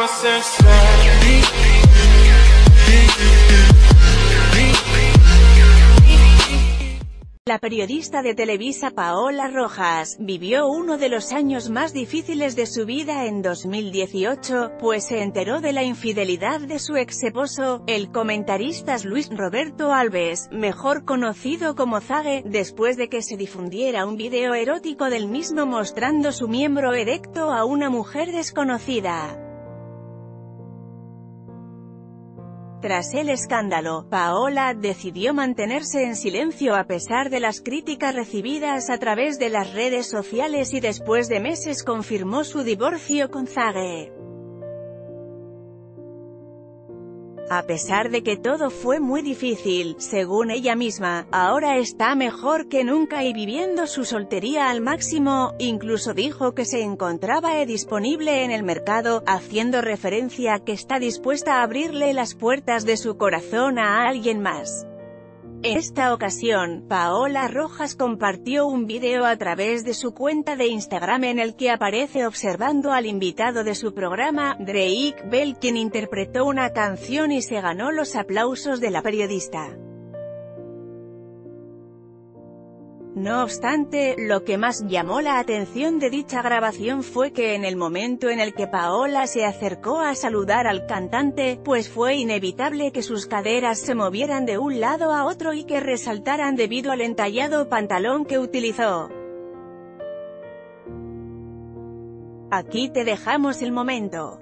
La periodista de Televisa Paola Rojas vivió uno de los años más difíciles de su vida en 2018, pues se enteró de la infidelidad de su ex-esposo, el comentarista Luis Roberto Alves, mejor conocido como Zague, después de que se difundiera un video erótico del mismo mostrando su miembro erecto a una mujer desconocida. Tras el escándalo, Paola decidió mantenerse en silencio a pesar de las críticas recibidas a través de las redes sociales y después de meses confirmó su divorcio con Zague. A pesar de que todo fue muy difícil, según ella misma, ahora está mejor que nunca y viviendo su soltería al máximo. Incluso dijo que se encontraba disponible en el mercado, haciendo referencia a que está dispuesta a abrirle las puertas de su corazón a alguien más. En esta ocasión, Paola Rojas compartió un video a través de su cuenta de Instagram en el que aparece observando al invitado de su programa, Drake Bell, quien interpretó una canción y se ganó los aplausos de la periodista. No obstante, lo que más llamó la atención de dicha grabación fue que en el momento en el que Paola se acercó a saludar al cantante, pues fue inevitable que sus caderas se movieran de un lado a otro y que resaltaran debido al entallado pantalón que utilizó. Aquí te dejamos el momento.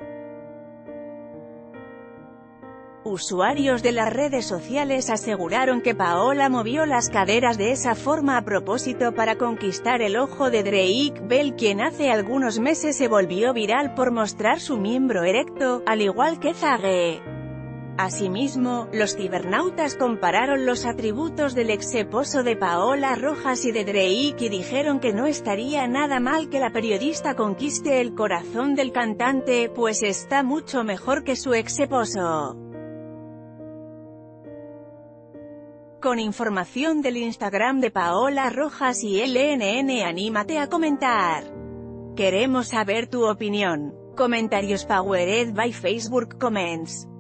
Usuarios de las redes sociales aseguraron que Paola movió las caderas de esa forma a propósito para conquistar el ojo de Drake Bell, quien hace algunos meses se volvió viral por mostrar su miembro erecto, al igual que Zague. Asimismo, los cibernautas compararon los atributos del ex-esposo de Paola Rojas y de Drake y dijeron que no estaría nada mal que la periodista conquiste el corazón del cantante, pues está mucho mejor que su ex-esposo. Con información del Instagram de Paola Rojas y LNN, anímate a comentar. Queremos saber tu opinión. Comentarios powered by Facebook Comments.